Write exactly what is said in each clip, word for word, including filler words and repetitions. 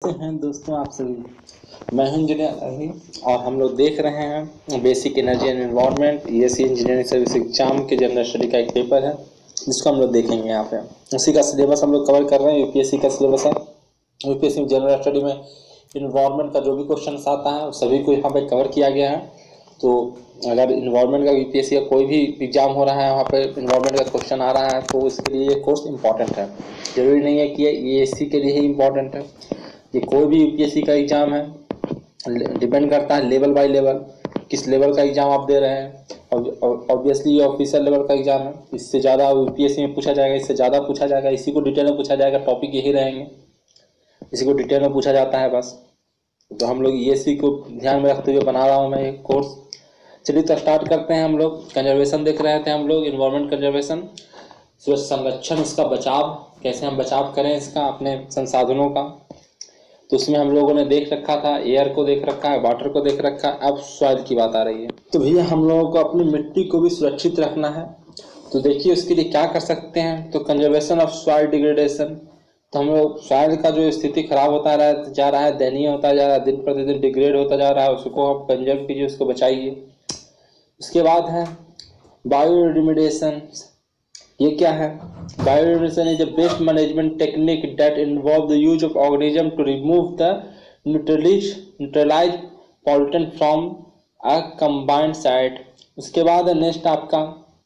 हैं दोस्तों आप सभी। मैं हूं इंजीनियर अभी और हम लोग देख रहे हैं basic energy and environment ESC engineering service exam के जनरल स्टडी का एक पेपर है जिसको हम लोग देखेंगे। यहाँ पे उसी का सिलेबस हम लोग कवर कर रहे हैं। यूपीएससी का सिलेबस है। यूपीएससी जनरल स्टडी में इन्वायरमेंट का जो भी क्वेश्चन आता है सभी को यहाँ पे कवर किया गया है। तो अगर इन्वायरमेंट का यूपीएससी का कोई भी एग्जाम हो रहा है वहाँ पे इन्वायरमेंट का क्वेश्चन आ रहा है तो उसके लिए ये कोर्स इंपॉर्टेंट है। जरूरी नहीं है कि ये ईएससी के लिए ही इंपॉर्टेंट है। ये कोई भी यूपीएससी का एग्जाम है, डिपेंड करता है लेवल बाय लेवल किस लेवल का एग्जाम आप दे रहे हैं। ऑब्वियसली ये ऑफिशियल लेवल का एग्जाम है, इससे ज़्यादा यूपीएससी में पूछा जाएगा, इससे ज़्यादा पूछा जाएगा, इसी को डिटेल में पूछा जाएगा। टॉपिक यही रहेंगे, इसी को डिटेल में पूछा जाता है बस। तो हम लोग ईएससी को ध्यान में रखते हुए बना रहा हूँ मैं एक कोर्स। चलिए तो स्टार्ट करते हैं। हम लोग कंजर्वेशन देख रहे थे, हम लोग इन्वायरमेंट कंजर्वेशन, संरक्षण, इसका बचाव, कैसे हम बचाव करें इसका अपने संसाधनों का। तो उसमें हम लोगों ने देख रखा था, एयर को देख रखा है, वाटर को देख रखा है, अब सॉइल की बात आ रही है। तो भैया हम लोगों को अपनी मिट्टी को भी सुरक्षित रखना है। तो देखिए उसके लिए क्या कर सकते हैं। तो कंजर्वेशन ऑफ सॉइल डिग्रेडेशन, तो हम लोग सॉइल का जो स्थिति खराब होता जा रहा है, दयनीय होता जा रहा है, दिन प्रतिदिन डिग्रेड होता जा रहा है, उसको आप कंजर्व कीजिए, उसको बचाइए। उसके बाद है बायो रिमेडिएशन। ये क्या है? Bioremediation is a best management technique that involve the use of organism to remove the neutralize neutralize pollutant from a combined site. उसके बाद है नेक्स्ट आपका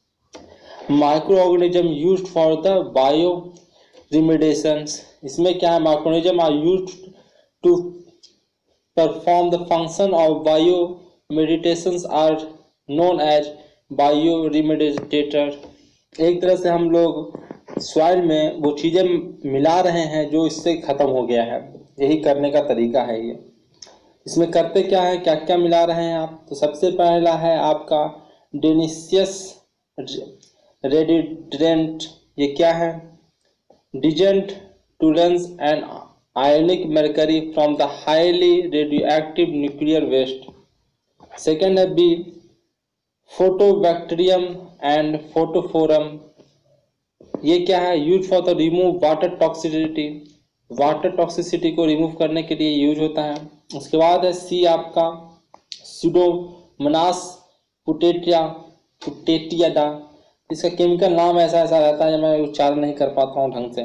micro organism used for the bio remediations. इसमें क्या है? Micro organism are used to perform the function of bio meditations are known as bio remediator. एक तरह से हम लोग सॉइल में वो चीज़ें मिला रहे हैं जो इससे ख़त्म हो गया है। यही करने का तरीका है ये। इसमें करते क्या है, क्या क्या मिला रहे हैं आप? तो सबसे पहला है आपका डेनिशियस रेडिडेंट। ये क्या है? डिजेंट टूलेंस and ionic mercury from the highly radioactive nuclear waste. Second है बी फोटोबैक्टीरियम एंड फोटोफोरम। ये क्या है? Use for the remove water toxicity, water toxicity को रिमूव करने के लिए यूज होता है। उसके बाद है सी आपका स्यूडोमोनास पुटेटिया पुटेटियाडा। इसका केमिकल नाम ऐसा ऐसा रहता है, मैं उच्चारण नहीं कर पाता हूँ ढंग से।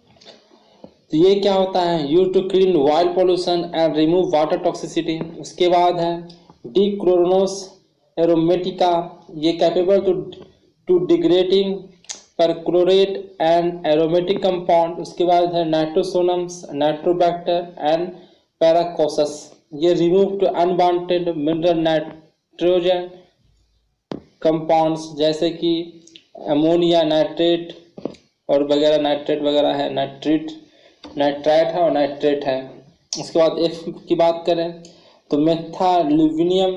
तो ये क्या होता है? Use to clean wild pollution and remove water toxicity. उसके बाद है डिक्लोरोनोस एरोमेटिका। ये capable to to degrading perchlorate and aromatic compound. उसके बाद है नाइट्रोसोनम्स, नाइट्रोबैक्टर एंड पैराकोसस। ये remove to unwanted mineral nitrogen compounds जैसे कि अमोनिया नाइट्रेट और वगैरह, नाइट्रेट वगैरह है, नाइट्रेट नाइट्राइट है और नाइट्रेट है। उसके बाद एफ की बात करें तो मेथाल्यूविनियम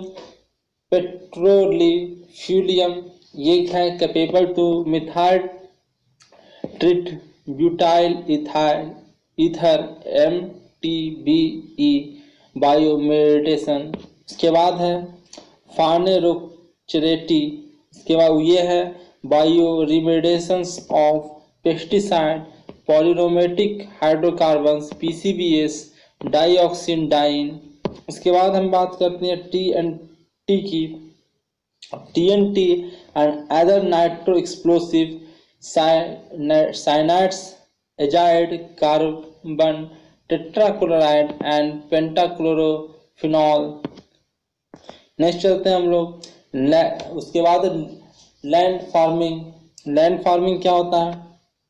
पेट्रोलिफ्यूलियम। ये है capable to methyl tert butyl ethyl ether M T B E bioremediation. इसके बाद है फानेरोचरेटी। इसके बाद ये है bio remediations of pesticide, polyaromatic hydrocarbons, PCBs, dioxin डाइन। उसके बाद हम बात करते हैं टी एन टी की। TNT and other nitro explosive cyanides, azide, carbon tetrachloride and pentachlorophenol. Next चलते हैं हम लोग। उसके बाद लैंड फार्मिंग। लैंड फार्मिंग क्या होता है?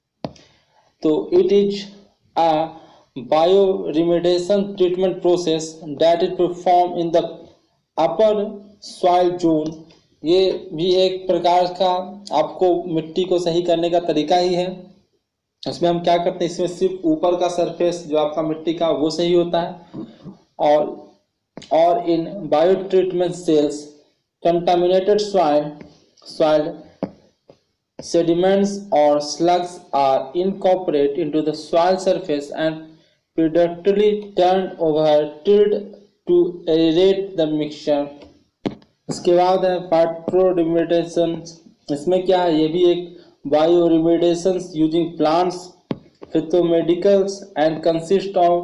तो it is a bio remediation treatment process that is perform in the upper soil zone. ये भी एक प्रकार का आपको मिट्टी को सही करने का तरीका ही है। इसमें हम क्या करते हैं, इसमें सिर्फ ऊपर का सरफेस जो आपका मिट्टी का वो सही होता है। और और in bio treatment cells contaminated soil soil sediments or slugs are incorporated into the soil surface and periodically turned over tilled to aerate the mixture. उसके बाद है फाइटोरिमेडिएशन। इसमें क्या है? ये भी एक bio remediation using plants, phytomedicals and consist of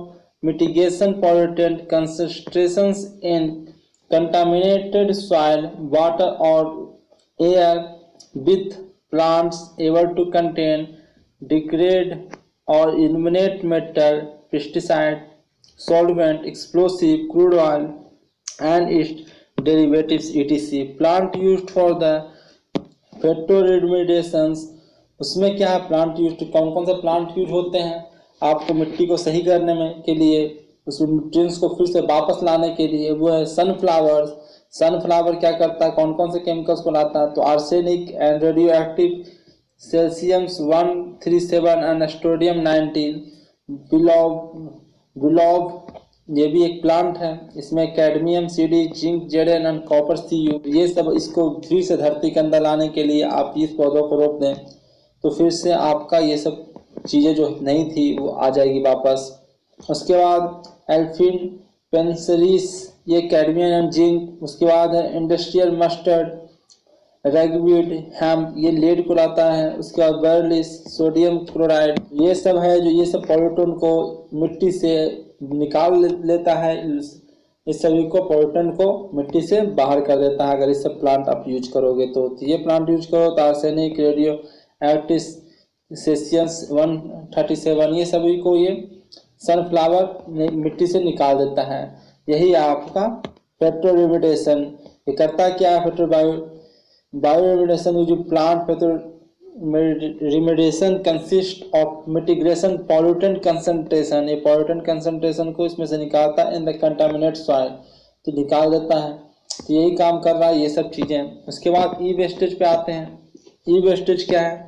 mitigation pollutant concentrations in contaminated soil, water or air with plants able to contain, degrade or eliminate metal, pesticide, solvent, explosive, crude oil and its derivatives et cetera. Plant used for the phytoremediations, उसमें क्या है plant use, कौन कौन से plant use होते हैं आपको मिट्टी को सही करने में के लिए, उस न्यूट्रिएंट्स को फिर से वापस लाने के लिए, वो है सनफ्लावर। सनफ्लावर क्या करता है, कौन कौन से केमिकल्स को लाता है, तो arsenic and radio active caesium one three seven and strontium nineteen, willow willow ये भी एक प्लांट है, इसमें कैडमियम सीडी, जिंक, जेडन एंड कॉपर सी यू, ये सब इसको फिर से धरती के अंदर लाने के लिए आप इस पौधों को रोप दें तो फिर से आपका ये सब चीज़ें जो नहीं थी वो आ जाएगी वापस। उसके बाद एल्फिन पेंसरीस, ये कैडमियम एंड जिंक। उसके बाद है इंडस्ट्रियल मस्टर्ड, रेगवीड, हैम्प, ये लेड को लाता है। उसके बाद बर्लिस, सोडियम क्लोराइड, ये सब है जो ये सब पॉल्यूटन को मिट्टी से निकाल लेता है, इस सभी को पॉल्यूटन को मिट्टी से बाहर कर देता है अगर इस सब प्लांट आप यूज करोगे तो। ये प्लांट यूज करो तो आर्सेनिक, रेडियो एक्टिव सेसियस वन थर्टी सेवन, ये सभी को ये सनफ्लावर मिट्टी से निकाल देता है। यही आपका फेटोरेमिडेशन। ये करता क्या है, फेटो बायो बायोरेमिडेशन जो plant phyto remediation consist of mitigation pollutant concentration, ये पॉल्यूटेंट कंसंट्रेशन को इसमें से निकालता है इन द कंटामिनेट सॉइल, तो निकाल देता है। तो यही काम कर रहा है ये सब चीजें। उसके बाद ई वेस्टेज पे आते हैं। ई वेस्टेज क्या है,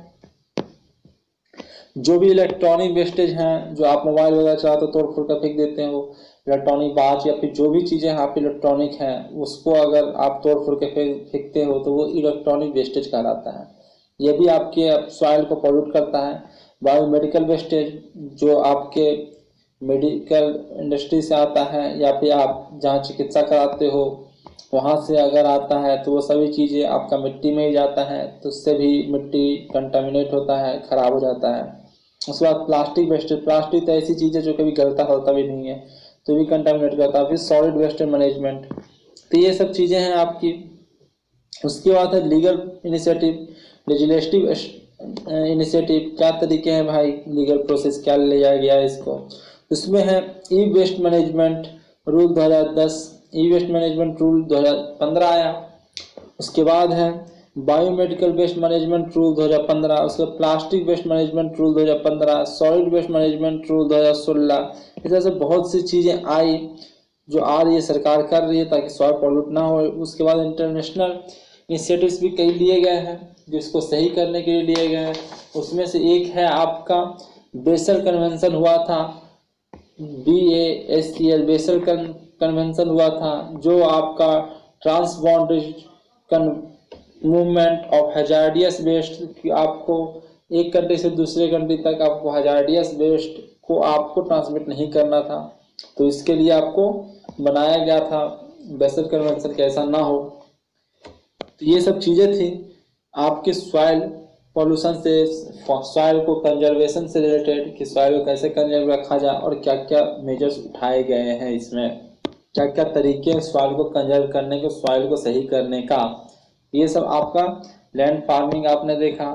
जो भी इलेक्ट्रॉनिक वेस्टेज हैं जो आप मोबाइल वगैरह चलाते तोड़ फोड़ कर फेंक देते हैं, वो इलेक्ट्रॉनिक बाज या फिर जो भी चीजें आप इलेक्ट्रॉनिक हैं उसको अगर आप तोड़ फोड़ के फेंकते हो तो वो इलेक्ट्रॉनिक वेस्टेज कहलाता है। ये भी आपके सॉइल को पॉल्यूट करता है। बायोमेडिकल वेस्टेज जो आपके मेडिकल इंडस्ट्री से आता है या फिर आप जहाँ चिकित्सा कराते हो वहाँ से अगर आता है तो वो सभी चीज़ें आपका मिट्टी में ही जाता है, तो उससे भी मिट्टी कंटामिनेट होता है, खराब हो जाता है। उसके बाद प्लास्टिक वेस्टेज, प्लास्टिक तो ऐसी चीज़ है जो कभी गलता होता भी नहीं है तो भी कंटामिनेट करता है। फिर सॉलिड वेस्टेज मैनेजमेंट, तो ये सब चीज़ें हैं आपकी। उसके बाद है लीगल इनिशिएटिव, लेजिस्लेटिव इनिशिएटिव, क्या तरीके हैं भाई, लीगल प्रोसेस क्या ले जाया गया है इसको। उसमें है ई वेस्ट मैनेजमेंट रूल दो हज़ार दस, ई वेस्ट मैनेजमेंट रूल दो हज़ार पंद्रह आया। उसके बाद है बायोमेडिकल वेस्ट मैनेजमेंट रूल दो हज़ार पंद्रह, उसके प्लास्टिक वेस्ट मैनेजमेंट रूल दो हज़ार पंद्रह, सॉलिड वेस्ट मैनेजमेंट रूल दो हज़ार सोलह। इस तरह से बहुत सी चीज़ें आई जो आ रही है, सरकार कर रही है ताकि सॉइल पॉल्यूट ना हो। उसके बाद इंटरनेशनल इनिशिएटिव्स भी कई लिए गए हैं जो इसको सही करने के लिए लिए गए हैं। उसमें से एक है आपका बेसल कन्वेंशन हुआ था, B A S C L Basel convention हुआ था, जो आपका transborder movement of hazardous waste कि आपको एक कंट्री से दूसरे कंट्री तक आपको हैजार्डियस वेस्ट को आपको ट्रांसमिट नहीं करना था, तो इसके लिए आपको बनाया गया था बेसल कन्वेंशन कि ऐसा ना हो। तो ये सब चीज़ें थी आपके सॉइल पॉल्यूशन से, सॉइल को कंजर्वेशन से रिलेटेड कि सॉइल को कैसे कंजर्व रखा जाए और क्या क्या मेजर्स उठाए गए हैं, इसमें क्या क्या तरीके हैं सॉइल को कंजर्व करने के, सॉइल को सही करने का। ये सब आपका लैंड फार्मिंग आपने देखा,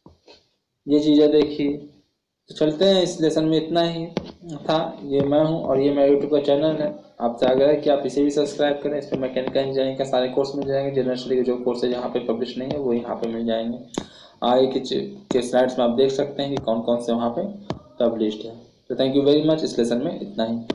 ये चीज़ें देखी। तो चलते हैं, इस लेसन में इतना ही था। ये मैं हूँ और ये मेरा यूट्यूब का चैनल है। आपसे आग्रह है कि आप इसे भी सब्सक्राइब करें। इस पर मैकेनिकल इंजीनियरिंग का सारे कोर्स मिल जाएंगे। जनरल स्टडी के जो कोर्स है यहाँ पे पब्लिश नहीं है वो यहाँ पे मिल जाएंगे। आगे के के स्लाइड्स में आप देख सकते हैं कि कौन कौन से वहाँ पे पब्लिश्ड है। तो थैंक यू वेरी मच। इस लेसन में इतना ही।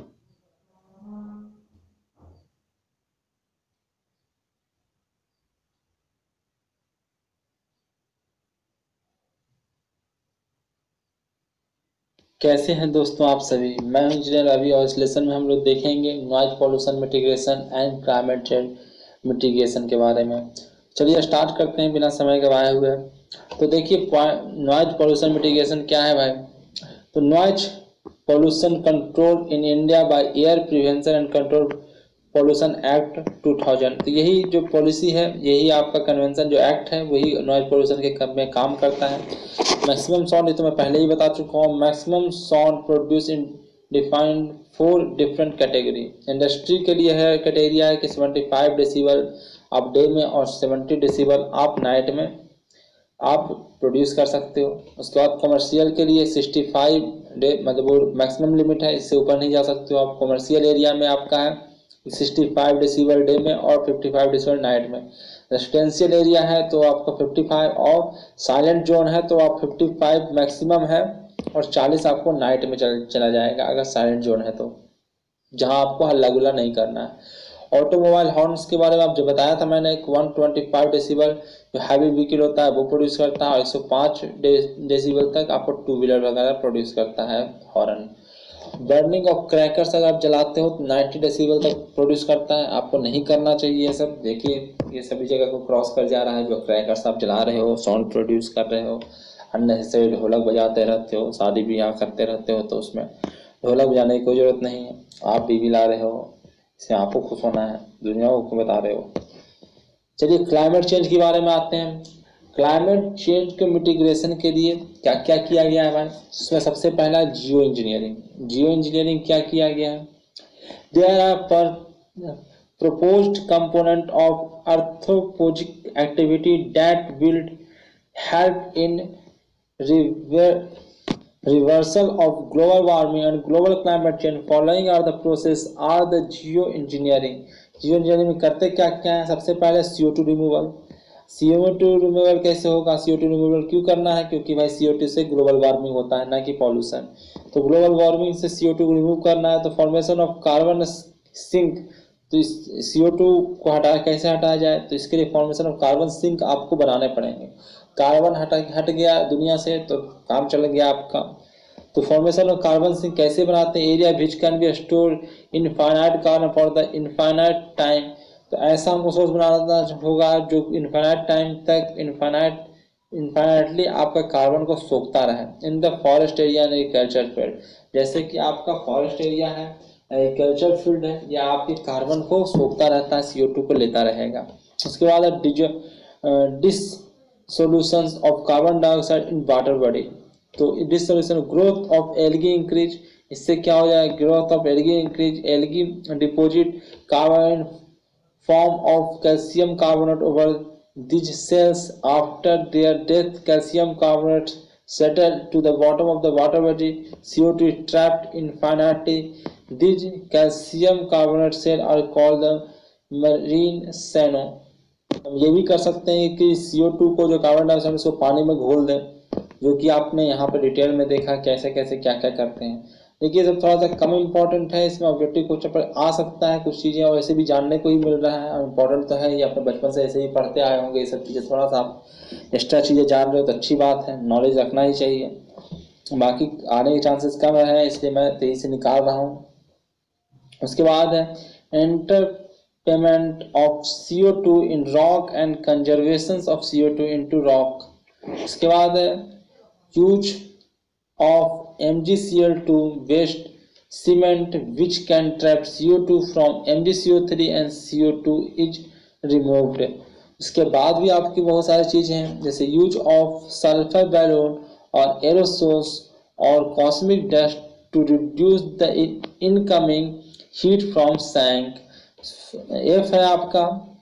कैसे हैं दोस्तों आप सभी, मैं हूं इंजीनियर रवि और इस लेसन में हम लोग देखेंगे noise pollution mitigation and climate change mitigation के बारे में। चलिए स्टार्ट करते हैं बिना समय गवाए हुए। तो देखिए नॉइज पॉल्यूशन मिटिगेशन क्या है भाई। तो noise pollution control in India by air prevention and control pollution act two thousand. तो यही जो पॉलिसी है, यही आपका कन्वेंशन जो एक्ट है वही नॉइज पॉल्यूशन के कम में काम करता है। मैक्सिमम साउंड, ये तो मैं पहले ही बता चुका हूँ, maximum sound produce in defined four different category. Industry के लिए है कैटेगरी है कि सेवेंटी फाइव डेसिबल आप डे में और सेवेंटी डेसिबल आप नाइट में आप प्रोड्यूस कर सकते हो। उसके बाद कमर्शियल के लिए सिक्सटी फाइव डे मतलब वो मैक्सिमम लिमिट है, इससे ऊपर नहीं जा सकते हो आप। कमर्शियल एरिया में आपका है सिक्सटी फाइव डेसिबल डे में और फिफ्टी फाइव डेसिबल नाइट में। रेसिडेंशियल एरिया है तो आपका फिफ्टी फाइव और साइलेंट जोन है तो आप फिफ्टी फाइव मैक्सिमम है और चालीस आपको नाइट में चल, चला जाएगा अगर साइलेंट जोन है तो, जहां आपको हल्ला गुल्ला नहीं करना है। ऑटोमोबाइल हॉर्न्स के बारे में आप जो बताया था मैंने, वन ट्वेंटी फाइव डेसिबल जो हैवी व्हीकल होता है वो प्रोड्यूस करता है और एक सौ पाँच डेसिबल तक आपको टू व्हीलर वगैरह प्रोड्यूस करता है हॉर्न। बर्निंग ऑफ क्रैकर्स अगर आप जलाते हो तो नाइन्टी डेसिबल तक प्रोड्यूस करता है, आपको नहीं करना चाहिए ये सब। देखिए ये सभी जगह को क्रॉस कर जा रहा है, जो क्रैकर्स आप जला रहे हो, साउंड प्रोड्यूस कर रहे हो, अननेसेसरी ढोलक बजाते रहते हो, शादी ब्याह करते रहते हो तो उसमें ढोलक बजाने की कोई जरूरत नहीं है। आप बीवी ला रहे हो, इससे आपको खुश होना है, दुनिया को बता रहे हो। चलिए क्लाइमेट चेंज के बारे में आते हैं। क्लाइमेट चेंज के मिटिगेशन के लिए क्या क्या किया गया है भाई, इसमें सबसे पहला जियो इंजीनियरिंग। जियो इंजीनियरिंग क्या किया गया है, देयर आर पर proposed component of anthropogenic activity that will help in rever- reversal of global warming and global climate change. Following are the process are the geoengineering. geoengineering में करते क्या क्या है, सबसे पहले C O two removal. C O two removal कैसे होगा, सी O two removal क्यों करना है, क्योंकि भाई सी ओ टू से ग्लोबल वार्मिंग होता है ना कि पॉल्यूशन। तो ग्लोबल वार्मिंग से सी ओ टू रिमूव करना है तो फॉर्मेशन ऑफ कार्बन सिंक, तो इस सी ओ टू को हटा कैसे हटाया जाए, तो इसके लिए फॉर्मेशन ऑफ कार्बन सिंक आपको बनाने पड़ेंगे। कार्बन हटा हट गया दुनिया से तो काम चल गया आपका। तो फॉर्मेशन ऑफ कार्बन सिंक कैसे बनाते हैं, area which can be store infinite carbon for the infinite time. तो ऐसा हमको सोर्स बनाना होगा जो इनफाइनाइट टाइम तक इनफाइनाइट इनफाइनाइटली आपका कार्बन को सोखता रहे। In the forest area and agriculture field, जैसे कि आपका फॉरेस्ट एरिया है, एग्रीकल्चर फील्ड है, या आपके कार्बन को सोखता रहता है, सी ओ टू को लेता रहेगा। उसके बाद dissolutions of carbon dioxide in water body. तो dissolution growth of algae increase, इससे क्या हो जाएगा, growth of algae increase, algae deposit carbon form of calcium carbonate over these cells. After their death, calcium carbonate settle to the bottom of the water body. C O two is trapped infinitely. These calcium carbonate cells are called the marine seno. हम ये भी कर सकते हैं कि सी O to को जो carbon dioxide उसको पानी में घोल दें, जो कि आपने यहाँ पर डिटेल में देखा कैसे कैसे क्या क्या करते हैं। देखिए सब थोड़ा सा कम इम्पोर्टेंट है, इसमें ऑब्जेक्टिव क्वेश्चन पर आ सकता है कुछ चीज़ें, और ऐसे भी जानने को ही मिल रहा है। इम्पोर्टेंट तो है ये, अपने बचपन से ऐसे ही पढ़ते आए होंगे ये सब चीज़ें, थोड़ा सा आप एक्स्ट्रा चीज़ें जान रहे हो तो अच्छी बात है, नॉलेज रखना ही चाहिए। बाकी आने के चांसेस कम है इसलिए मैं तेजी से निकाल रहा हूँ। उसके बाद है entrapment of C O two in rock and conservation of C O two into rock. उसके बाद है use of M G C L two waste cement which can trap C O two from M G C O three and C O two is removed. उसके बाद भी आपकी बहुत सारी चीज़ें हैं, जैसे यूज ऑफ सल्फर बैलून और एरोसोल्स और cosmic dust to reduce the incoming heat from sun. F है आपका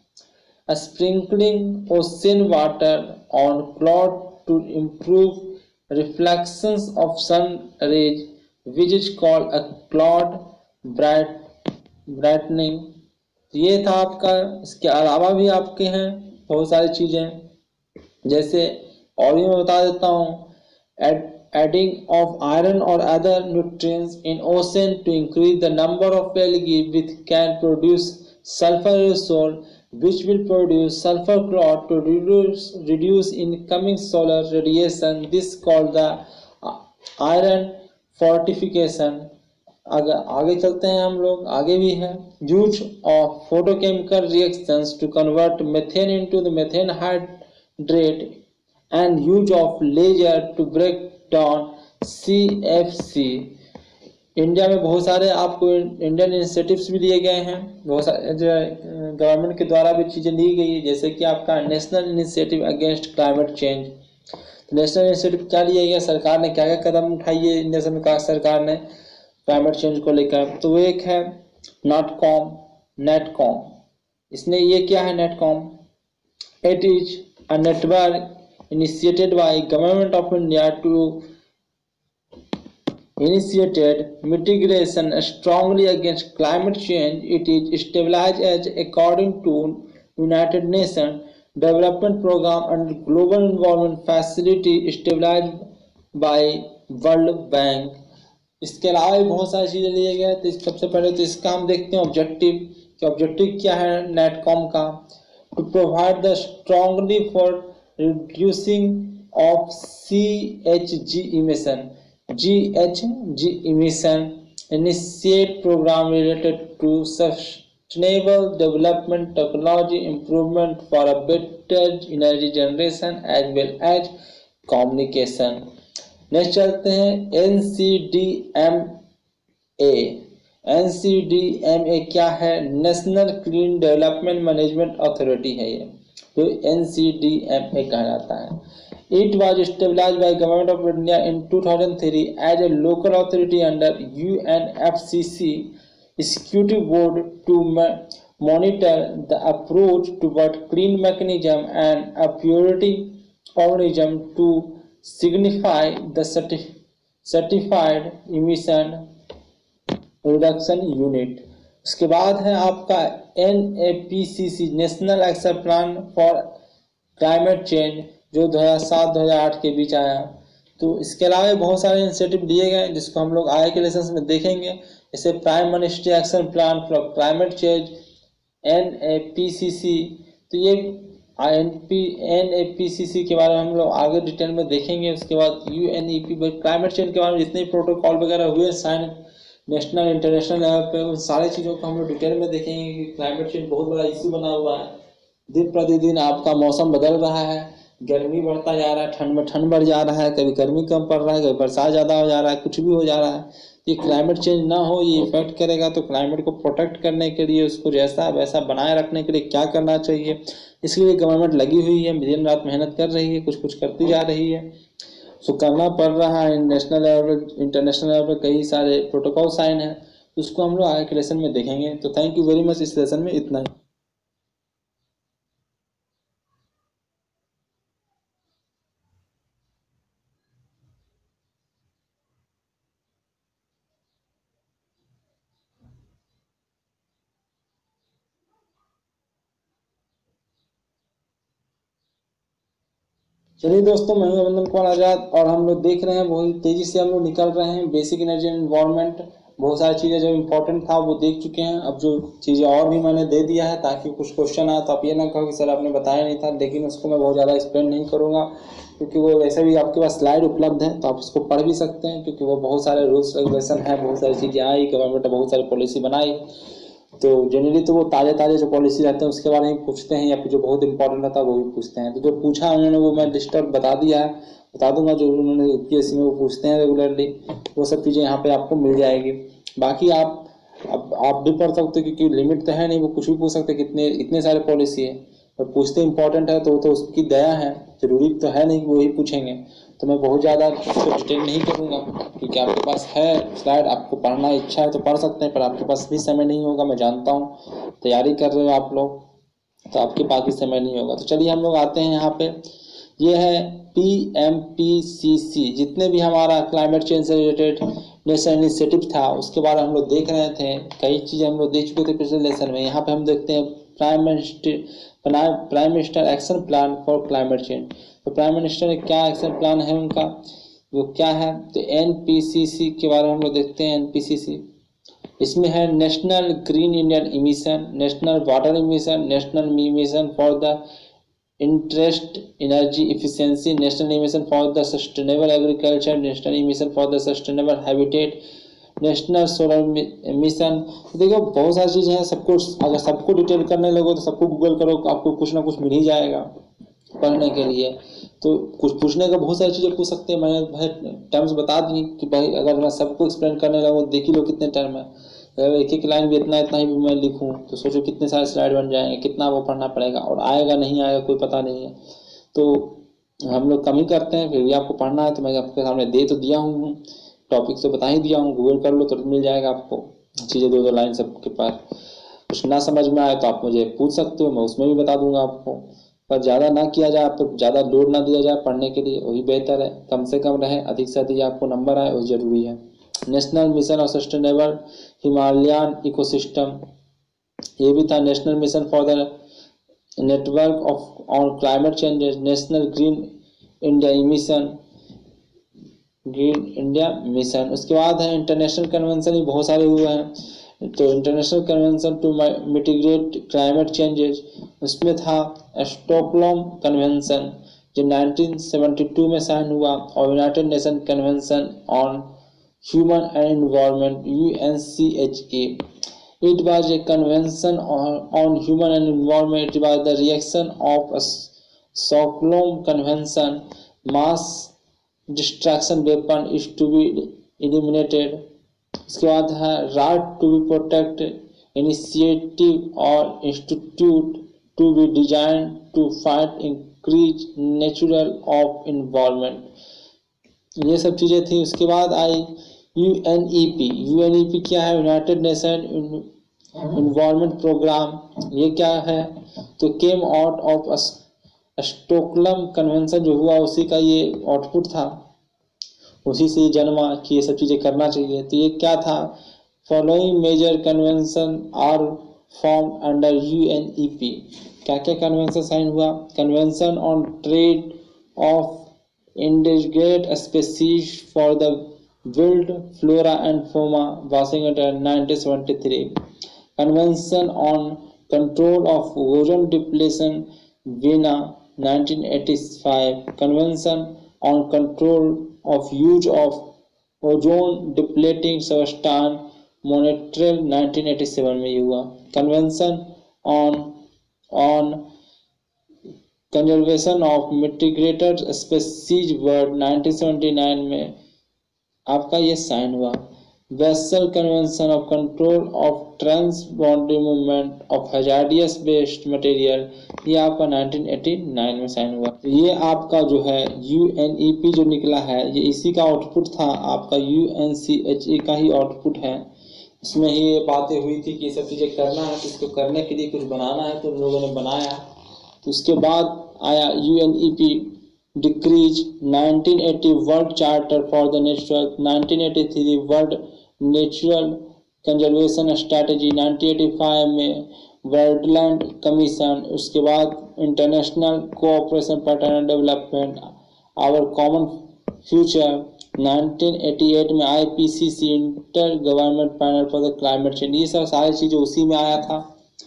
sprinkling ocean water on cloud to improve reflections of sun rays which is called a cloud bright brightening. ये था आपका। इसके अलावा भी आपके हैं बहुत सारी चीज़ें, जैसे और भी मैं बता देता हूँ, एडिंग ऑफ आयरन और other nutrients in ocean to increase the number of algae which can produce sulfur aerosol which will produce sulfur cloud to reduce reduce incoming solar radiation. This called the iron fortification. अगर आगे चलते हैं हम लोग, आगे भी है use of photochemical reactions to convert methane into the methane hydrate and use of laser to break down C F C. India में बहुत सारे आपको इंडियन इनिशिएटिव्स भी लिए गए हैं, बहुत सारे जो गवर्नमेंट के द्वारा भी चीज़ें ली गई है, जैसे कि आपका national initiative against climate change. National initiative क्या लिया गया, सरकार ने क्या क्या कदम उठाई है इंडिया सरकार सरकार ने, क्लाइमेट चेंज को लेकर। तो एक है नॉटकॉम नेटकॉम। इसने ये क्या है NATCOM? It is a network initiated by government of India to initiated mitigation strongly against climate change. It is established as according to United Nations Development Program and Global Environment Facility established by World Bank. इसके अलावा भी बहुत सारी चीज़ें लिए गए। तो सबसे पहले तो इसका हम देखते हैं ऑब्जेक्टिव कि ऑब्जेक्टिव क्या है नेटकॉम का। To provide the strongly for reducing of C H G emission G H G emission, initiate program related to sustainable development, technology improvement for a better energy generation as well as communication. Next चलते हैं N C D M A. N C D M A क्या है? National clean development management authority है ये, तो N C D M A कहलाता है। It was established by Government of India in two thousand three as a local authority under U N F C C Executive Board to monitor the approach toward clean mechanism and a purity organism to signify the certi certified emission reduction unit. उसके बाद है आपका N A P C C national action plan for climate change जो दो हज़ार सात दो हज़ार आठ के बीच आया। तो इसके अलावा बहुत सारे इनिशिएटिव दिए गए जिसको हम लोग आगे के लेसन में देखेंगे, जैसे prime ministry action plan for climate change N A P C C. तो ये N P N A P C C के बारे में हम लोग आगे डिटेल में देखेंगे। उसके बाद U N E P climate change के बारे में जितने प्रोटोकॉल वगैरह हुए साइन नेशनल इंटरनेशनल लेवल पे, उन सारी चीज़ों को हम लोग डिटेल में देखेंगे कि क्लाइमेट चेंज बहुत बड़ा इशू बना हुआ है। दिन प्रतिदिन आपका मौसम बदल रहा है, गर्मी बढ़ता जा रहा है, ठंड में ठंड बढ़ जा रहा है, कभी गर्मी कम पड़ रहा है, कभी बरसात ज़्यादा हो जा रहा है, कुछ भी हो जा रहा है। ये क्लाइमेट चेंज ना हो, ये इफेक्ट करेगा। तो क्लाइमेट को प्रोटेक्ट करने के लिए, उसको जैसा वैसा बनाए रखने के लिए क्या करना चाहिए, इसके लिए गवर्नमेंट लगी हुई है, दिन रात मेहनत कर रही है, कुछ कुछ करती जा रही है। सो करना पड़ रहा है। नेशनल लेवल इंटरनेशनल लेवल पर कई सारे प्रोटोकॉल साइन है, उसको हम लोग आगे के लेसन में देखेंगे। तो थैंक यू वेरी मच, इस लेसन में इतना ही। चलिए दोस्तों, मैं हूं अभिनंदन कुमार आजाद और हम लोग देख रहे हैं बहुत तेजी से हम लोग निकल रहे हैं बेसिक एनर्जी एंड एनवायरनमेंट। बहुत सारी चीज़ें जो इम्पोर्टेंट था वो देख चुके हैं। अब जो चीज़ें और भी मैंने दे दिया है ताकि कुछ क्वेश्चन आए तो आप ये ना कहो कि सर आपने बताया नहीं था, लेकिन उसको मैं बहुत ज़्यादा एक्सप्लेन नहीं करूँगा क्योंकि वो वैसे भी आपके पास स्लाइड उपलब्ध है तो आप उसको पढ़ भी सकते हैं, क्योंकि वो बहुत सारे रूल्स रेगुलेशन है, बहुत सारी चीज़ें आई, गवर्नमेंट ने बहुत सारी पॉलिसी बनाई। तो जनरली तो वो ताज़े ताज़े जो पॉलिसी रहते हैं उसके बारे में पूछते हैं, या फिर जो बहुत इंपॉर्टेंट रहता है वो भी पूछते हैं। तो जो पूछा उन्होंने वो मैं लिस्ट आउट बता दिया है, बता दूंगा जो उन्होंने यूपीएससी में वो पूछते हैं रेगुलरली, वो सब चीज़ें यहाँ पे आपको मिल जाएगी। बाकी आप अब आप भी पढ़ सकते हो क्योंकि लिमिट तो है नहीं, वो कुछ भी पूछ सकते, कितने इतने सारे पॉलिसी है और पूछते इंपॉर्टेंट है तो वो तो उसकी दया है, जरूरी तो है नहीं कि वही पूछेंगे। तो मैं बहुत ज़्यादा उसको डिटेल नहीं करूँगा क्योंकि आपके पास है स्लाइड, आपको पढ़ना इच्छा है तो पढ़ सकते हैं, पर आपके पास भी समय नहीं होगा। मैं जानता हूँ तैयारी कर रहे हो आप लोग, तो आपके पास भी समय नहीं होगा। तो चलिए हम लोग आते हैं यहाँ पे। ये है P M P C C, जितने भी हमारा क्लाइमेट चेंज से रिलेटेड नेशनल इनिशिएटिव था उसके बारे में हम लोग देख रहे थे। कई चीज़ें हम लोग देख चुके थे पिछले लेसन में। यहाँ पे हम देखते हैं prime minister prime minister action plan for climate change. तो प्राइम मिनिस्टर ने क्या एक्शन प्लान है उनका, वो क्या है? तो एन पी सी सी के बारे में हम लोग देखते हैं। एन पी सी सी इसमें है national green Indian emission, national water emission, national emission for the interest energy efficiency, national emission for the sustainable agriculture, national emission for the sustainable habitat, national solar mission. देखो बहुत सारी चीज़ें हैं, सबको अगर सबको डिटेल करने लगो तो सबको गूगल करो, आपको कुछ ना कुछ मिल ही जाएगा पढ़ने के लिए। तो कुछ पूछने का बहुत सारी चीज़ें पूछ सकते हैं। मैंने भाई टर्म्स बता दी कि भाई अगर मैं सबको एक्सप्लेन करने लगूँ देख ही लो कितने टर्म है, अगर एक एक लाइन भी इतना इतना ही भी मैं लिखूँ तो सोचो कितने सारे स्लाइड बन जाएंगे, कितना वो पढ़ना पड़ेगा, और आएगा नहीं आएगा कोई पता नहीं है। तो हम लोग कम ही करते हैं, फिर भी आपको पढ़ना है तो मैं आपके सामने दे तो दिया हूँ टॉपिक तो बता ही दिया हूँ, गूगल कर लो तो मिल जाएगा आपको चीज़ें, दो दो लाइन सबके पास। कुछ ना समझ में आए तो आप मुझे पूछ सकते हो, मैं उसमें भी बता दूंगा आपको। पर ज़्यादा ना किया जाए, आप पर ज़्यादा लोड ना दिया जाए पढ़ने के लिए, वही बेहतर है। कम से कम रहे, अधिक से अधिक आपको नंबर आए, वही जरूरी है। National mission of sustainable Himalayan ecosystem, ये भी था। National mission for the network of on climate changes, national green India mission, green India mission. उसके बाद है इंटरनेशनल कन्वेंशन, भी बहुत सारे हुए हैं। तो international convention to mitigate climate changes, उसमें था स्टॉकहोम कन्वेंशन जो नाइनटीन सेवेंटी टू में साइन हुआ, और United Nation convention on human and environment U N C H A. It was a convention on, on human and environment. It was the reaction of a Stockholm Convention. Mass destruction weapon is to be eliminated. इसके बाद है right to be protect initiative or institute to be designed to fight increase natural of environment. ये सब चीज़ें थी। उसके बाद आई U N E P. U N E P क्या है? United Nation environment programme. ये क्या है? तो came out of Stockholm convention जो हुआ उसी का ये आउटपुट था, उसी से जन्मा कि ये सब चीज़ें करना चाहिए। तो ये क्या था? Following major convention are form under U N E P. क्या क्या कन्वेंशन साइन हुआ? Convention on trade of endangered species for the wild flora and fauna, Washington nineteen seventy-three. Convention on control of ozone depletion, Vienna nineteen eighty-five. Convention on control of use of ozone depleting substance, Montreal nineteen eighty-seven में हुआ। Convention on on conservation of mitigated species वर्ड nineteen seventy nine में आपका ये sign हुआ। Basel convention of control of trans boundary movement of hazardous waste material, ये आपका nineteen eighty nine में साइन हुआ। तो ये आपका जो है यू एन ई पी जो निकला है, ये इसी का आउटपुट था, आपका U N C H A का ही आउटपुट है। इसमें ही ये बातें हुई थी कि ये सब चीज़ें करना है, तो इसको करने के लिए कुछ बनाना है, तो उन लोगों ने बनाया। तो उसके बाद आया U N E P decrees nineteen eighty world charter for the natural, nineteen eighty three world natural conservation strategy, nineteen eighty five में वर्ल्डलैंड कमीशन। उसके बाद international cooperation pattern development our common future, nineteen eighty eight में I P C C inter government panel for the climate change. ये सब सारी चीज़ें उसी में आया था।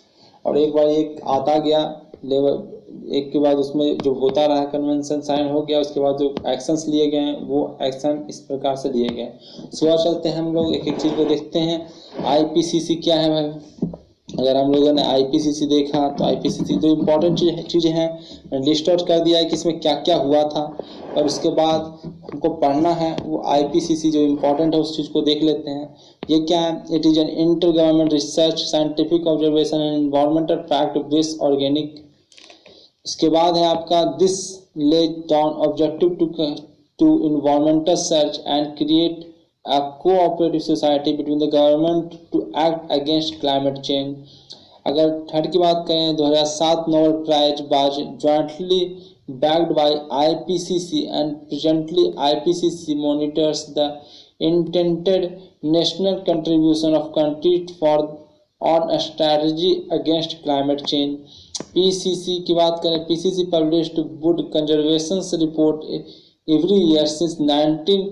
और एक बार एक आता गया लेवल, एक के बाद उसमें जो होता रहा कन्वेंशन साइन हो गया, उसके बाद जो एक्शंस लिए गए हैं वो एक्शन इस प्रकार से लिए गए। उसके बाद चलते हैं हम लोग एक एक चीज़ को देखते हैं। आई पी सी सी क्या है भाई? अगर हम लोगों ने आई पी सी सी देखा तो आई पी सी सी जो इम्पोर्टेंट चीज़ें हैं लिस्ट आउट कर दिया है कि इसमें क्या क्या हुआ था, और उसके बाद हमको पढ़ना है वो आई पी सी सी जो इम्पोर्टेंट है उस चीज़ को देख लेते हैं। ये क्या है? It is an inter government research scientific observation and environmental fact based organic. इसके बाद है आपका this lays down objective to to environmental search and create a cooperative society between the government to act against climate change. अगर third की बात करें, दो हज़ार सात Nobel prize was jointly backed by I P C C and presently I P C C monitors the intended national contribution of countries for on a strategy against climate change. P C C की बात करें, P C C published wood conservation report every year since nineteen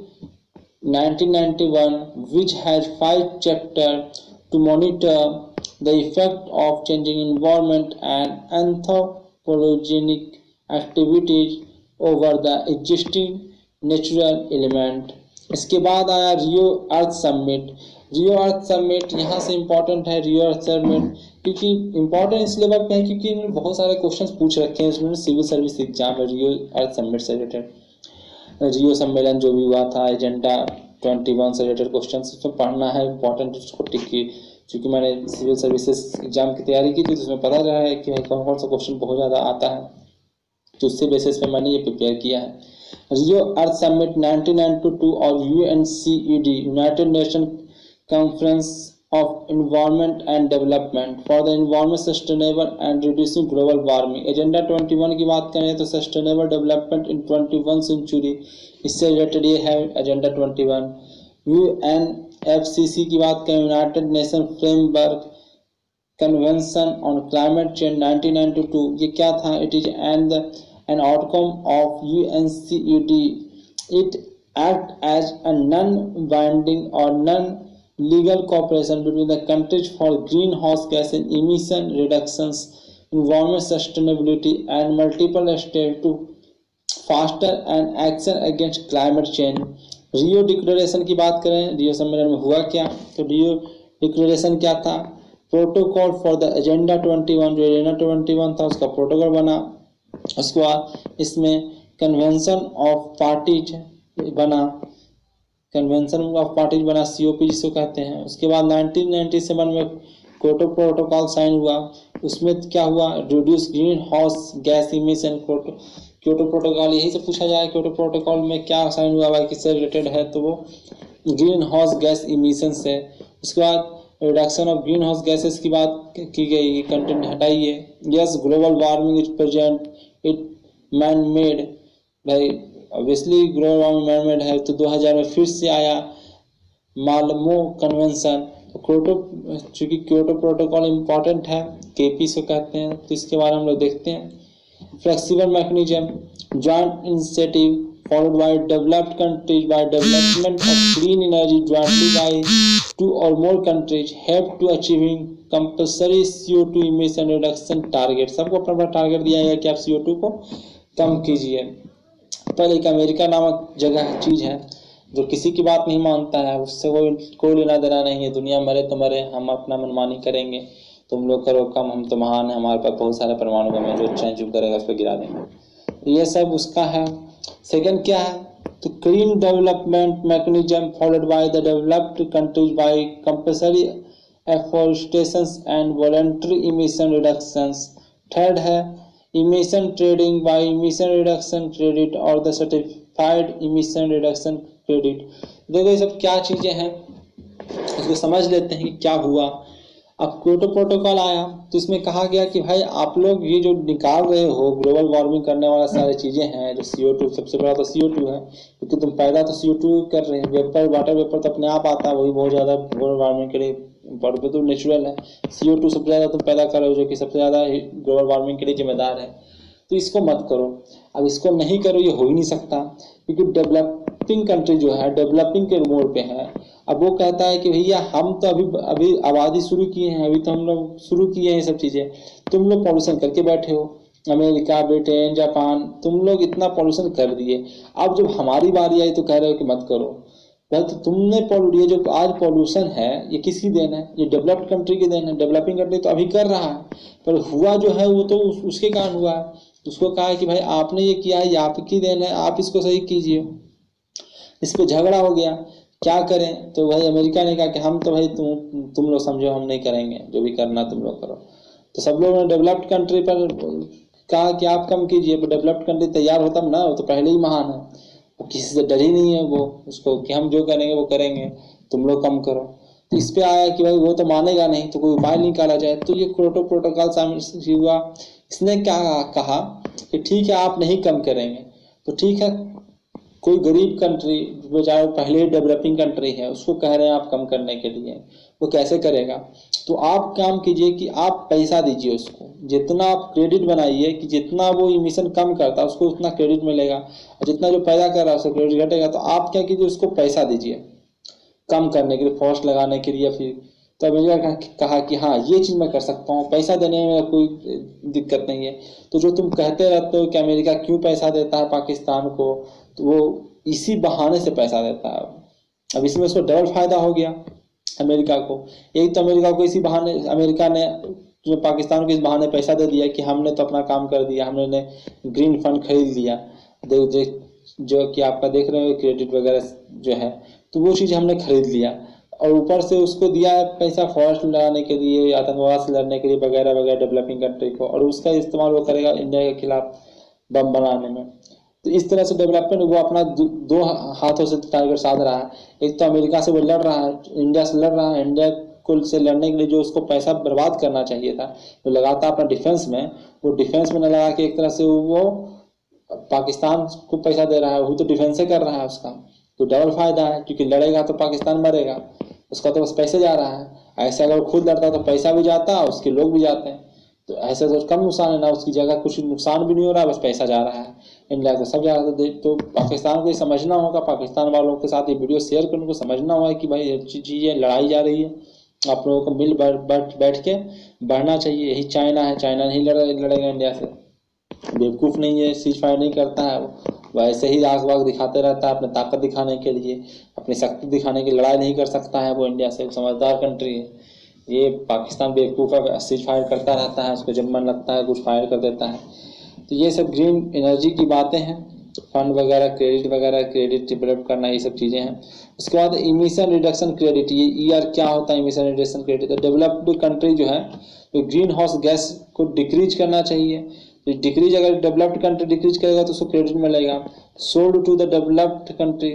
ninety-one, which has five chapters to monitor the effect of changing environment and anthropogenic activities over the existing natural element. इसके बाद आया रियो earth summit. रियो earth summit यहाँ से important है। Rio earth summit क्योंकि important इसलिए बात है क्योंकि इन्होंने बहुत सारे क्वेश्चंस पूछ रखे हैं इसमें सिविल सर्विस एग्जाम में रियो अर्थ समिट से रिलेटेड। रियो सम्मेलन जो भी हुआ था, एजेंडा ट्वेंटी वन से रिलेटेड क्वेश्चन उसमें पढ़ना है, इम्पोर्टेंट उसको टिकी। क्योंकि मैंने सिविल सर्विसेज एग्जाम की तैयारी की थी तो उसमें पता रहा है कि कौन कौन सा क्वेश्चन बहुत ज़्यादा आता है, तो उससे बेसिस पे मैंने ये प्रिपेयर किया है। Rio earth summit nineteen ninety two और UNCED united nation conference of environment and development for the environment sustainable and reducing global warming. Agenda twenty one की बात करें तो sustainable development in twenty one century, इससे related ये है agenda twenty one. UNFCC की बात करें, united nation framework convention on climate change nineteen ninety two, ये क्या था? It is and an outcome of यूएनसीईडी। It act as a non binding और non legal cooperation between the countries for greenhouse gas emission reductions, environment sustainability and multiple steps to faster and action against climate change। Rio declaration की बात करें, रियो सम्मेलन में हुआ क्या? तो रियो declaration क्या था? Protocol for the agenda twenty one, जो एजेंडा ट्वेंटी वन था उसका प्रोटोकॉल बना। उसके बाद इसमें कन्वेंशन ऑफ पार्टीज बना, कन्वेंशन ऑफ पार्टीज बना, सीओपी जिसको कहते हैं। उसके बाद नाइनटीन नाइंटी सेवन में क्योटो प्रोटोकॉल साइन हुआ। उसमें क्या हुआ? Reduce green house gas emission. Kyoto protocol यही से पूछा जाए, क्योटो प्रोटोकॉल में क्या साइन हुआ भाई, किससे रिलेटेड है? तो वो ग्रीन हाउस गैस इमिशन से। उसके बाद reduction of green house gases की बात की गई, कंटेंट हटाइए। Yes global warming is present, it man made. भाई obviously global warming man made है। तो दो हज़ार में फिर से आया मालमो कन्वेंशन। तो क्योटो, चूंकि क्योटो प्रोटोकॉल इम्पॉर्टेंट है, केपी से कहते हैं, तो इसके बारे में हम लोग देखते हैं। Flexible mechanism joint initiative followed by developed countries by development of clean energy jointly by two or more countries help to achieving compulsory C O two emission reduction target। सबको अपना अपना टारगेट दिया गया कि आप C O टू को कम कीजिए। पर एक अमेरिका नामक जगह चीज है जो किसी की बात नहीं मानता है, उससे कोई कोई लेना देना नहीं है। दुनिया मरे तो मरे, हम अपना मनमानी करेंगे, तुम लोग करो कम, हम तो महान है, हमारे पास बहुत सारे परमाणु बम है, जो चाहे जो करेगा उस पर गिरा देंगे। ये सब उसका है। सेकंड क्या है? तो clean development mechanism followed by the developed countries by compulsory afforestation and voluntary emission reductions. Third है emission trading by emission reduction credit और the certified emission reduction credit. देखो ये सब क्या चीजें हैं, इसको समझ लेते हैं कि क्या हुआ। अब क्योटो प्रोटोकॉल आया तो इसमें कहा गया कि भाई आप लोग ये जो निकाल रहे हो ग्लोबल वार्मिंग करने वाला सारी चीजें हैं, जो सी ओ टू, सबसे बड़ा तो सी ओ टू है, क्योंकि तुम पैदा तो सी ओ टू कर रहे हैं। वेपर, वाटर वेपर तो अपने आप आता है, वही बहुत ज्यादा ग्लोबल वार्मिंग के लिए इम्पोर्टेंट, तो नेचुरल है। सी ओ टू सबसे ज्यादा तुम पैदा कर रहे हो, जो कि सबसे ज्यादा ग्लोबल वार्मिंग के लिए जिम्मेदार है। तो इसको मत करो। अब इसको नहीं करो, ये हो ही नहीं सकता, क्योंकि डेवलपिंग कंट्री जो है डेवलपिंग के मोड पे है। अब वो कहता है कि भैया हम तो अभी अभी आबादी शुरू किए हैं, अभी तो हम लोग शुरू किए हैं ये सब चीजें, तुम लोग पॉल्यूशन करके बैठे हो। अमेरिका, ब्रिटेन, जापान, तुम लोग इतना पॉल्यूशन कर दिए। अब जब हमारी बारी आई तो कह रहे हो कि मत करो। भाई तो तुमने पॉल्यूट, ये जो आज पॉल्यूशन है ये किसकी देन है? ये डेवलप्ड कंट्री की देन है। डेवलपिंग कंट्री तो अभी कर रहा है, पर हुआ जो है वो तो उस, उसके कारण हुआ है। उसको कहा है कि भाई आपने ये किया है, ये आपकी देन है, आप इसको सही कीजिए। इस पे झगड़ा हो गया, क्या करें? तो भाई अमेरिका ने कहा कि हम तो भाई तुम तुम लोग समझो, हम नहीं करेंगे, जो भी करना तुम लोग करो। तो सब लोगों ने डेवलप्ड कंट्री पर कहा कि आप कम कीजिए, पर डेवलप्ड कंट्री तैयार होता ना, वो तो पहले ही महान है, वो किसी से डर ही नहीं है वो उसको कि हम जो करेंगे वो करेंगे, तुम लोग कम करो। तो इस पे आया कि भाई वो तो मानेगा नहीं, तो कोई उपाय निकाला जाए। तो ये क्योटो प्रोटोकॉल शामिल हुआ। इसने क्या कहा कि ठीक है आप नहीं कम करेंगे तो ठीक है, कोई गरीब कंट्री बेचारा पहले ही डेवलपिंग कंट्री है, उसको कह रहे हैं आप कम करने के लिए, वो कैसे करेगा? तो आप काम कीजिए कि आप पैसा दीजिए उसको, जितना आप क्रेडिट बनाइए कि जितना वो इमिशन कम करता है उसको उतना क्रेडिट मिलेगा, और जितना जो पैदा कर रहा है उसको क्रेडिट घटेगा। तो आप क्या कीजिए, उसको पैसा दीजिए कम करने के लिए, फॉरेस्ट लगाने के लिए। फिर तो अमेरिका कहा कि हाँ ये चीज़ मैं कर सकता हूँ, पैसा देने में कोई दिक्कत नहीं है। तो जो तुम कहते रहते हो कि अमेरिका क्यों पैसा देता है पाकिस्तान को, तो वो इसी बहाने से पैसा देता है। अब इसमें उसको डबल फायदा हो गया अमेरिका को। एक तो अमेरिका को इसी बहाने, अमेरिका ने जो पाकिस्तान को इस बहाने पैसा दे दिया कि हमने तो अपना काम कर दिया, हमने ग्रीन फंड खरीद लिया, जो जो कि आपका देख रहे हो क्रेडिट वगैरह जो है, तो वो चीज़ हमने खरीद लिया। और ऊपर से उसको दिया है पैसा फॉरेस्ट लगाने के लिए, आतंकवाद से लड़ने के लिए वगैरह वगैरह डेवलपिंग कंट्री को, और उसका इस्तेमाल वो करेगा इंडिया के खिलाफ बम बनाने में। तो इस तरह से डेवलपमेंट वो अपना दो, दो हाथों से टारगेट साध रहा है। एक तो अमेरिका से वो लड़ रहा है, इंडिया से लड़ रहा है, इंडिया को से लड़ने के लिए जो उसको पैसा बर्बाद करना चाहिए था जो लगाता अपना डिफेंस में, वो डिफेंस में न लगा के एक तरह से वो पाकिस्तान को पैसा दे रहा है, वो तो डिफेंस कर रहा है उसका, तो डबल फायदा है, क्योंकि लड़ेगा तो पाकिस्तान मरेगा, उसका तो बस पैसे जा रहा है। ऐसे अगर वो खुद लड़ता तो पैसा भी जाता है, उसके लोग भी जाते हैं, तो ऐसे तो कम नुकसान है ना, उसकी जगह कुछ नुकसान भी नहीं हो रहा है, बस पैसा जा रहा है। इंडिया को सब जा रहा है। तो पाकिस्तान को ये समझना होगा, पाकिस्तान वालों के साथ ये वीडियो शेयर कर उनको समझना होगा कि भाई अच्छी चीज़ें लड़ाई जा रही है, आप लोगों को मिल बैठ बैठ के बढ़ना चाहिए। यही चाइना है, चाइना नहीं लड़ लड़ेगा इंडिया से, बेवकूफ़ नहीं है, सीज फायर नहीं करता है वो, ऐसे ही आग वाग दिखाते रहता है अपनी ताकत दिखाने के लिए, अपनी शक्ति दिखाने की, लड़ाई नहीं कर सकता है वो इंडिया से, समझदार कंट्री है। ये पाकिस्तान बेवकूफ़ है, सीज फायर करता रहता है, उसको जब मन लगता है कुछ फायर कर देता है। तो ये सब ग्रीन एनर्जी की बातें हैं, फंड वगैरह, क्रेडिट वगैरह, क्रेडिट डेवलप करना, ये सब चीज़ें हैं। उसके बाद इमिशन रिडक्शन क्रेडिट, ये ई आर क्या होता है, इमिशन रिडक्शन क्रेडिट। तो डेवलप्ड कंट्री जो है तो ग्रीन हाउस गैस को डिक्रीज करना चाहिए, तो डिक्रीज अगर डेवलप्ड कंट्री डिक्रीज करेगा तो उसको क्रेडिट मिलेगा। Sold to the developed country,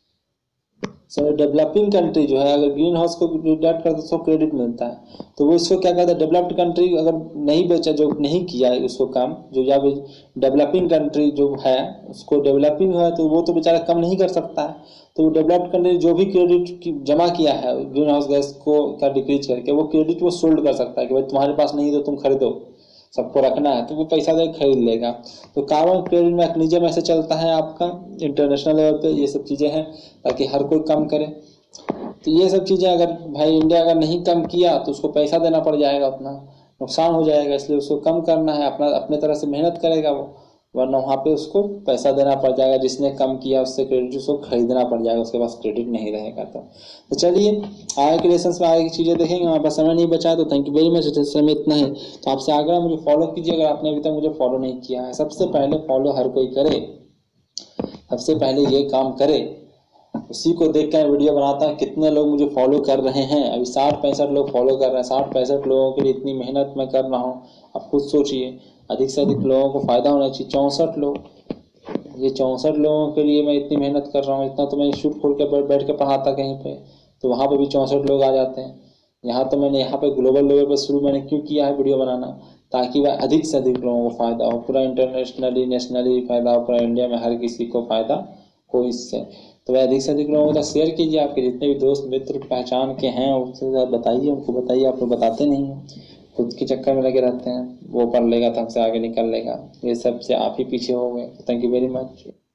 so developing country जो है अगर ग्रीन हाउस को डिडक्ट करता है तो उसको क्रेडिट मिलता है। तो वो इसको क्या कहता है, डेवलप्ड कंट्री अगर नहीं बेचा, जो नहीं किया है उसको काम, जो या डेवलपिंग कंट्री जो है उसको डेवलपिंग है तो वो तो बेचारा कम नहीं कर सकता है। तो डेवलप्ड कंट्री जो भी क्रेडिट जमा किया है ग्रीन हाउस गैस को का डिक्रीज करके, वो क्रेडिट वो सोल्ड कर सकता है कि भाई तुम्हारे पास नहीं तो तुम खरीदो, सबको रखना है, तो वो पैसा दे खरीद लेगा। तो कार्बन क्रेडिट मैकेनिज्म ऐसे चलता है आपका इंटरनेशनल लेवल पे, ये सब चीज़ें हैं ताकि हर कोई कम करे। तो ये सब चीज़ें अगर भाई इंडिया अगर नहीं कम किया तो उसको पैसा देना पड़ जाएगा, उतना नुकसान हो जाएगा, इसलिए उसको कम करना है, अपना अपने तरह से मेहनत करेगा वो, वरना वहाँ पे उसको पैसा देना पड़ जाएगा, जिसने कम किया उससे क्रेडिट उसको खरीदना पड़ जाएगा, उसके पास क्रेडिट नहीं रहेगा। तो, तो चलिए आगे के लेसन में आगे की चीज़ें देखेंगे, वहाँ पर समय नहीं बचा, तो थैंक यू वेरी मच, समय इतना है। तो आपसे आग्रह मुझे फॉलो कीजिए, अगर आपने अभी तक मुझे फॉलो नहीं किया है, सबसे पहले फॉलो हर कोई करे, सबसे पहले ये काम करे, उसी को देख कर वीडियो बनाता है। कितने लोग मुझे फॉलो कर रहे हैं, अभी साठ पैंसठ लोग फॉलो कर रहे हैं, साठ पैंसठ लोगों के लिए इतनी मेहनत मैं कर रहा हूँ, आप खुद सोचिए, अधिक से अधिक लोगों को फायदा होना चाहिए। चौंसठ लोग, ये चौंसठ लोगों के लिए मैं इतनी मेहनत कर रहा हूँ, इतना तो मैं इंस्टीट्यूट खोल के बैठ के पढ़ाता कहीं पे, तो वहाँ पे भी चौंसठ लोग आ जाते हैं। यहाँ तो मैंने यहाँ पे ग्लोबल लेवल पर शुरू मैंने क्यों किया है वीडियो बनाना, ताकि वह अधिक से अधिक लोगों को फायदा हो, पूरा इंटरनेशनली नेशनली फायदा हो, पूरा इंडिया में हर किसी को फायदा हो इससे। तो वह अधिक से अधिक लोगों को शेयर कीजिए, आपके जितने भी दोस्त मित्र पहचान के हैं उनसे बताइए, उनको बताइए, आप लोग बताते नहीं हैं, खुद के चक्कर में लगे रहते हैं, वो पढ़ लेगा तो हमसे आगे निकल लेगा, ये सब से आप ही पीछे हो गए। Thank you very much.